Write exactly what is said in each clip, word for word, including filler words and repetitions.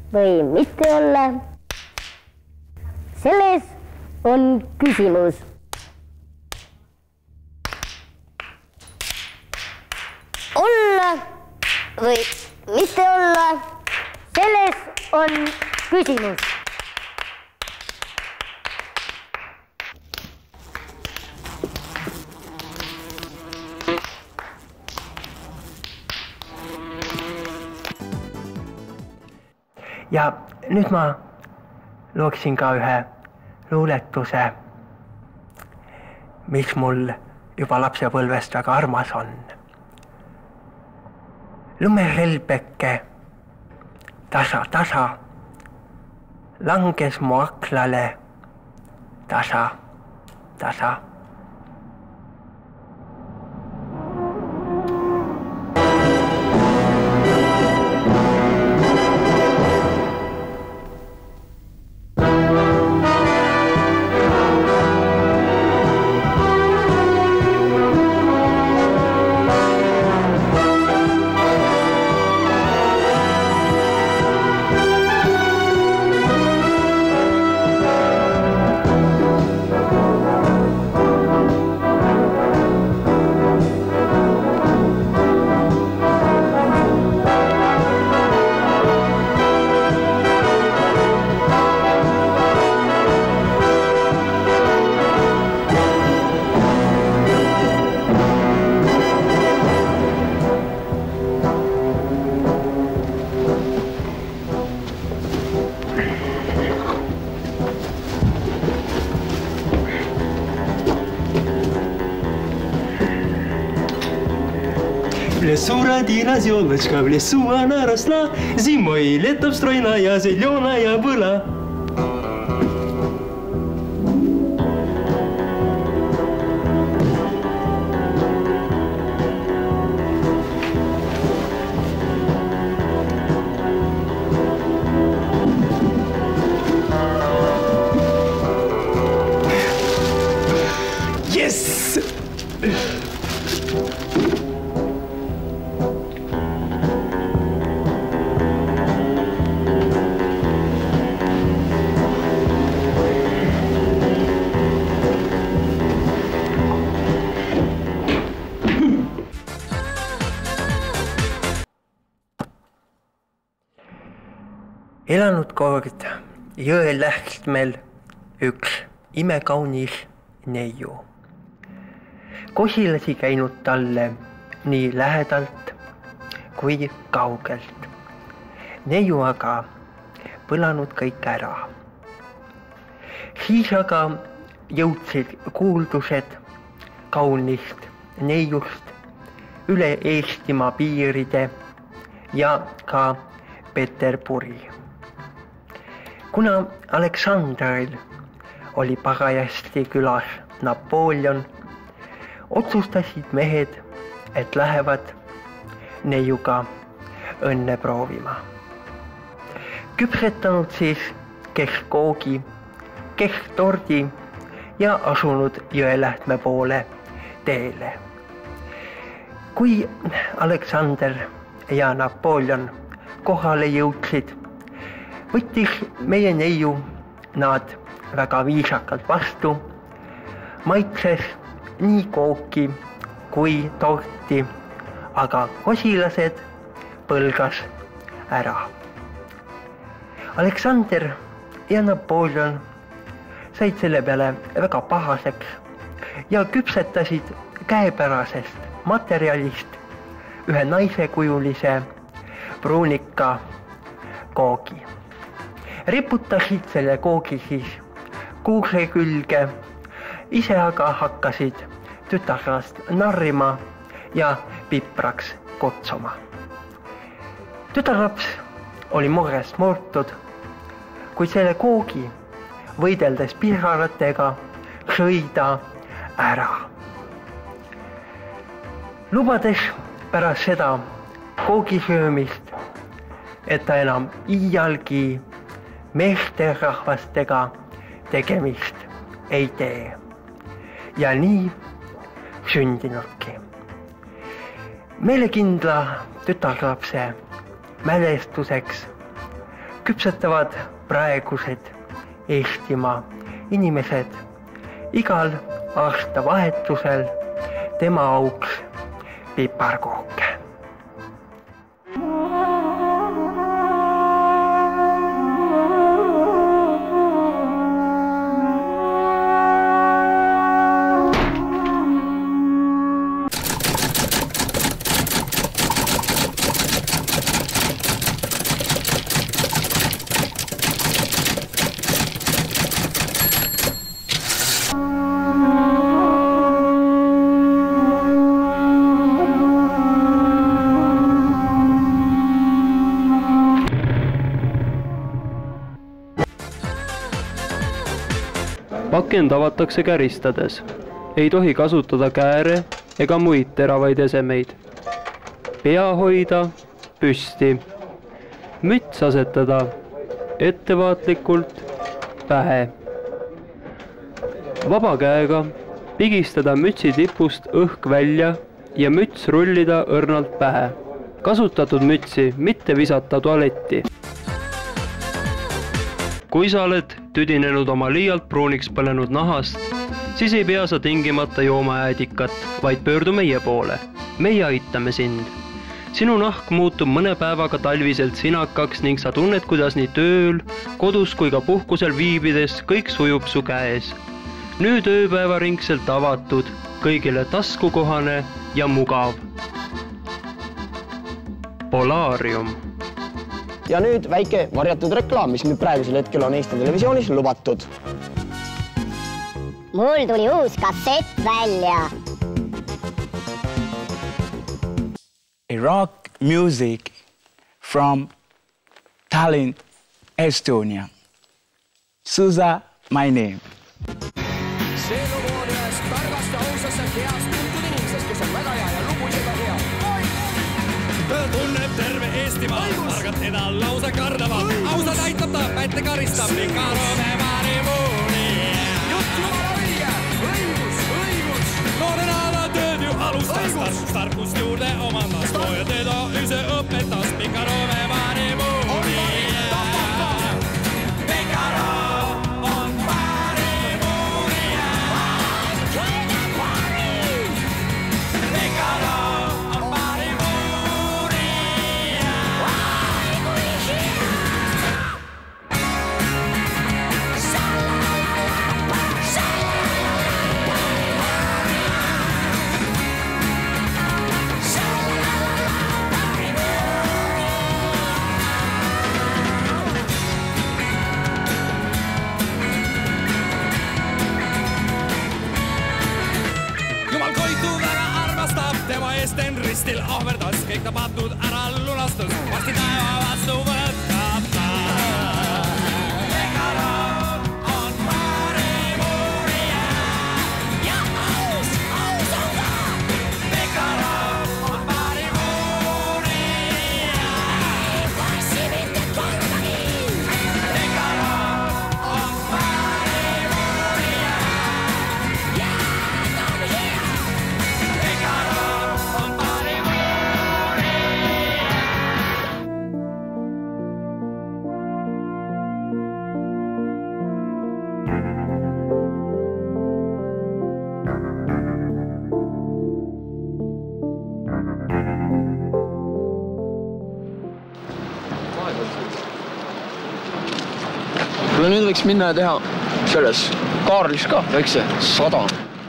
või mitte olla? Selles on küsimus. Olla või mitte olla? Selles on küsimus. Ja nüüd ma looksin ka ühe luuletuse, mis mul juba lapsepõlvest väga armas on. Lumerelbeke tasa, tasa, langes mu aklale tasa, tasa. В лесу родилась елочка, в лесу она росла, зимой и летом стройная, зеленая была. Yes! Elanud kord jõe lähtmel üks imekaunis neiu. Kosilasi käinud talle nii lähedalt kui kaugelt. Neiu aga põlanud kõik ära. Siis aga jõudsid kuuldused kaunist neiust üle Eestimaa piiride ja ka Peterburi. Kuna Aleksandril oli parajasti külas Napoleon, otsustasid mehed, et lähevad neiuga õnne proovima. Küpsetanud siis keskkoogi, kesktordi ja asunud Jõelähtme poole teele. Kui Aleksander ja Napoleon kohale jõudsid, võttis meie neiu nad väga viisakalt vastu, maitses nii kooki kui torti, aga kosilased põlgas ära. Aleksander ja Napoleon said selle peale väga pahaseks ja küpsetasid käepärasest materjalist ühe naisekujulise pruunika koogi. Riputasid selle koogi siis kuuse külge, ise aga hakkasid tütarlast narrima ja pipraks kutsuma. Tütarlaps oli murest murtud, kui selle koogi võideldes piharatega sõi ta ära. Lubades pärast seda koogi söömist, et ta enam iialgi meesterahvastega tegemist ei tee. Ja nii sündinudki. Meelekindla tütarlapse mälestuseks küpsetavad praegused Eestimaa inimesed igal aastavahetusel tema auks piparkooke. Pakend avatakse käristades. Ei tohi kasutada kääre ega muid teravaid esemeid. Pea hoida püsti. Müts asetada ettevaatlikult pähe. Vaba käega pigistada mütsi tipust õhk välja ja müts rullida õrnalt pähe. Kasutatud mütsi mitte visata tualetti. Kui sa oled tüdinenud oma liialt pruuniks põlenud nahast, siis ei pea sa tingimata jooma äädikat, vaid pöördu meie poole. Meie aitame sind. Sinu nahk muutub mõne päevaga talviselt sinakaks ning sa tunned, kuidas nii tööl, kodus kui ka puhkusel viibides kõik sujub su käes. Nüüd ööpäevaringselt avatud, kõigile taskukohane ja mugav. Polarium. Ja nüüd väike varjatud reklaam, mis nüüd praegusel hetkel on Eesti Televisioonis lubatud. Mul tuli uus kassett välja. Rock music from Tallinn, Estonia. Susa, my name. See lugu on ühest targast ja ausast ja heast tuntud inimesest, kes on väga hea ja lugu isega hea. Tunneb terve Eestimaa, targad teda lause kardava. Ausad aitab ta, pätte karistab, Pikarome Marimuuni. Jutt jumala õige, õigus, õigus. Noorenada tööd ju alustas, tarkust juurde omandas, ja teda ise õpetas, Pikarome Marimuuni. Tema eesten ristil ahverdas, kõik ta patud ära lunastus, varsti taeva vastu võtab ta. Pekaro on Marimuuria ja aus, aus on ta. Pekaro on Marimuuria, ei passi mitte kordagi. Pekaro on Marimuuria ja ta on hea. Pekaro Kuule, nüüd võiks minna ja teha selles Kaarlis ka väikse sada.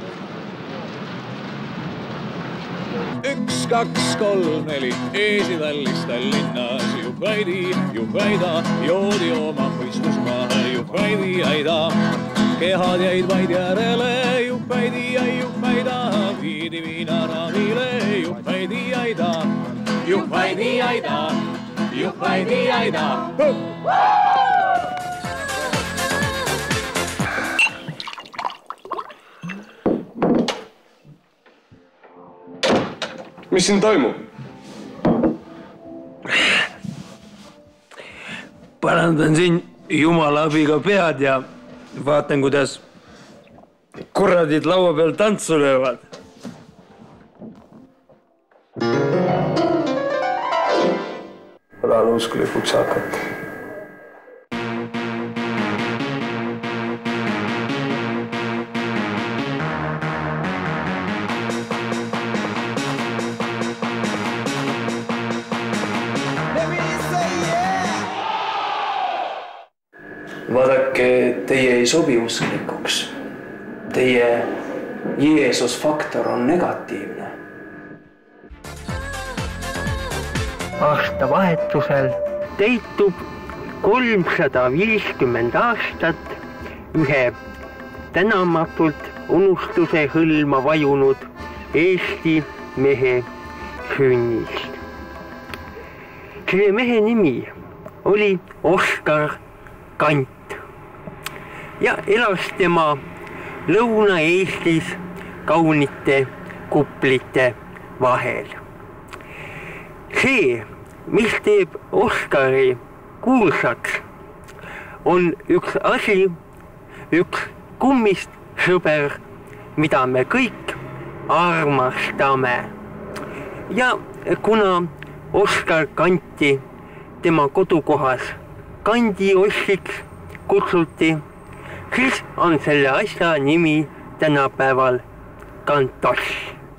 Üks, kaks, kolm, neli, eesivälistel linnas, juhvaidi, juhvaida, joodi oma mõistus maha, juhvaidi, aida. Kehad jäid vaid järele, juhvaidi, juhvaida, viidi viinaravile, juhvaidi, aida, juhvaidi, aida, juhvaidi, aida. Mis siin toimub? Parandan siin jumala abiga pead ja vaatan, kuidas kurradid laua peal tantsu löövad. Tahan usklipuks hakata. sobi usklikuks. Teie Jeesus-faktor on negatiivne. Aastavahetusel teitub kolmsada viiskümmend aastat ühe tänamatult unustuse hõlma vajunud Eesti mehe sünnist. Selle mehe nimi oli Oskar Kant ja elas tema Lõuna-Eestis kaunite kuplite vahel. See, mis teeb Oskari kuulsaks, on üks asi, üks kummist sõber, mida me kõik armastame. Ja kuna Oskar Kanti tema kodukohas Kandiossiks kutsuti, siis on selle asja nimi tänapäeval Kantoss.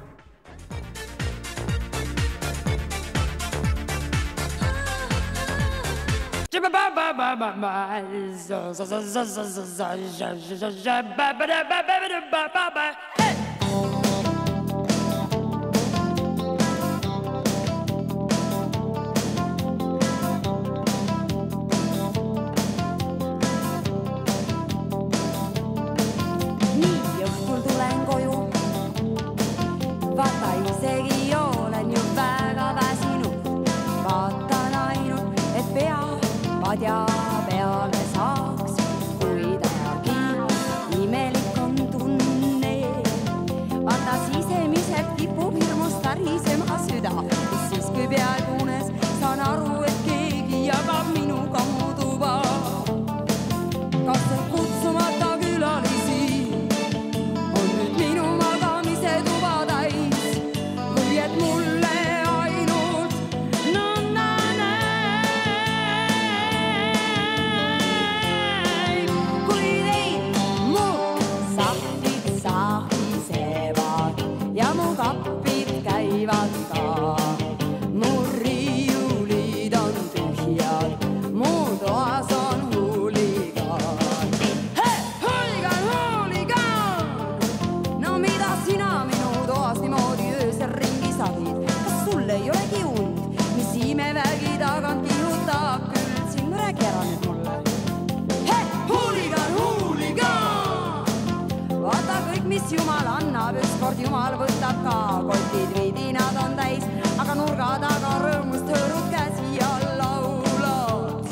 Ja peale saaks, kuidagi imelik on tunne. Vaata sisemiselt kipub hirmust värisema süda, siis kui peaaegu unes saan aru, et keegi jagab minuga mu tuba. Kas see kutsumata külalisi on nüüd minu magamise tuba täis või et mulle ainult kappid käivad ka. Mu riiulid on tühjad, mu toas on huuligaan. Hei, huuligaan, huuligaan! No mida sina minu toas niimoodi öösel ringi sahid? Kas sul ei olegi und, mis imevägi tagant kihutab küll? Siin räägi ära nüüd mulle. Hei, huuligaan, huuligaan! Vaata kõik, mis Jumal annab, ükskord Jumal võtab ka. Kotid vidinad on täis, aga nurga taga rõõmust hõõrud käsi ja laulad.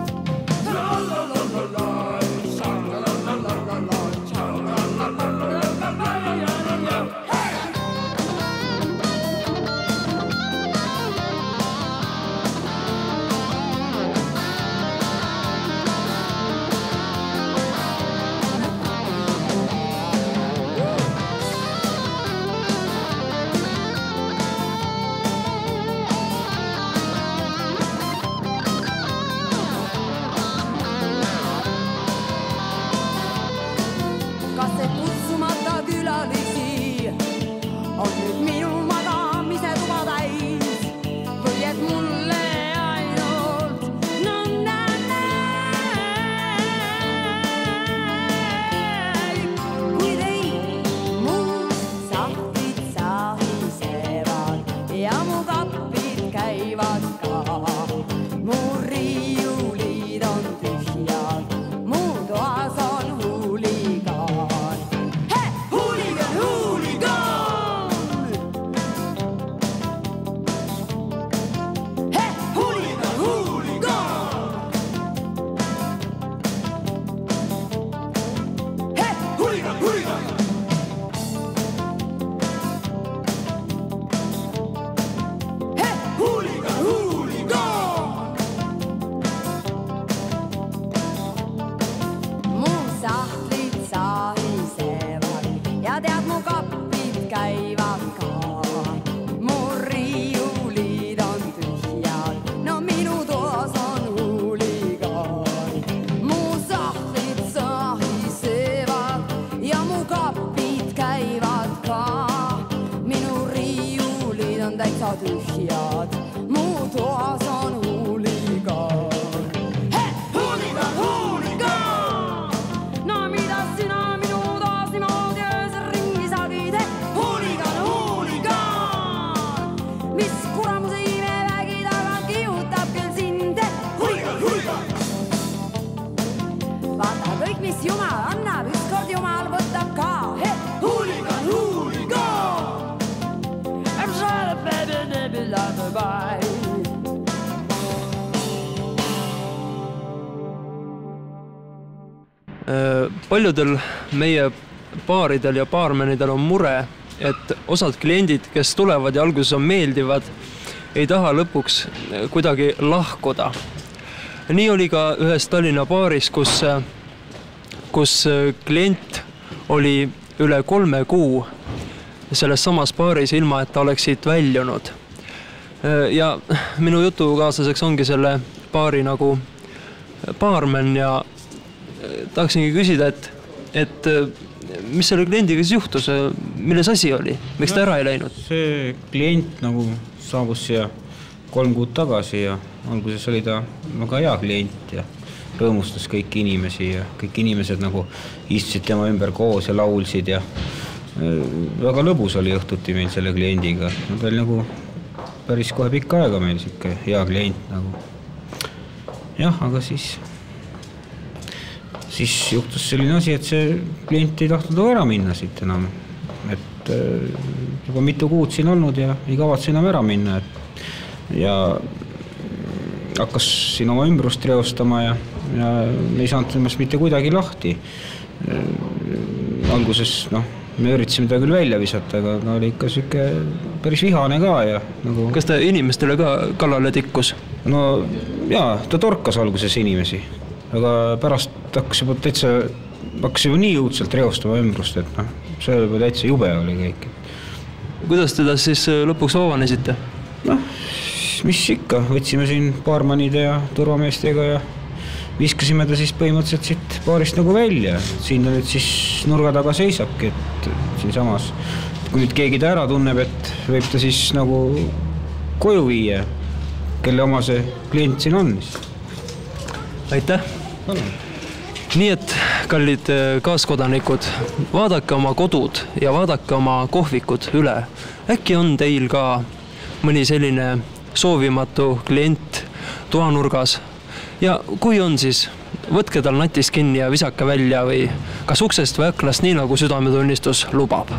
tühjad, mu toas on huuligaan. Hei, huuligaan, huuligaan! No, Paljudel meie baaridel ja baarmenidel on mure, et osad kliendid, kes tulevad ja alguses on meeldivad, ei taha lõpuks kuidagi lahkuda. Nii oli ka ühes Tallinna baaris, kus, kus klient oli üle kolme kuu selles samas baaris ilma, et ta oleks siit väljunud. Ja minu jutukaaslaseks ongi selle baari nagu baarmen ja tahaksingi küsida, et, et mis selle kliendiga siis juhtus, milles asi oli, miks ta ära ei läinud? See klient nagu saabus siia kolm kuud tagasi ja alguses oli ta väga hea klient ja rõõmustas kõiki inimesi ja kõik inimesed nagu istusid tema ümber koos ja laulsid ja väga lõbus oli õhtuti meil selle kliendiga. Ta oli nagu päris kohe pikka aega meil siuke hea klient nagu. Jah, aga siis siis juhtus selline asi, et see klient ei tahtnud ära minna siit enam. Et juba mitu kuud siin olnud ja ei kavatse enam ära minna. Et ja hakkas siin oma ümbrust reostama ja, ja ei saanud temast mitte kuidagi lahti. Alguses, noh, me üritasime ta küll välja visata, aga ta oli ikka siuke päris vihane ka ja nagu... Kas ta inimestele ka kallale tikkus? No jaa, ta torkas alguses inimesi. Aga pärast hakkas juba täitsa, hakkas juba nii jõudselt reostama ümbrust, et noh, see juba täitsa jube oli kõik. Kuidas teda siis lõpuks vabanesite? Noh, mis ikka, võtsime siin baarmanide ja turvameestega ja viskasime ta siis põhimõtteliselt siit baarist nagu välja. Siin ta nüüd siis nurga taga seisabki, et siin samas, kui nüüd keegi ta ära tunneb, et võib ta siis nagu koju viia, kelle oma see klient siin on. Aitäh! Nii et, kallid kaaskodanikud, vaadake oma kodud ja vaadake oma kohvikud üle. Äkki on teil ka mõni selline soovimatu klient toanurgas? Ja kui on, siis võtke tal natist kinni ja visake välja või kas uksest või aknast, nii nagu südametunnistus lubab.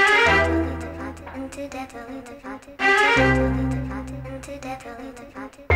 Into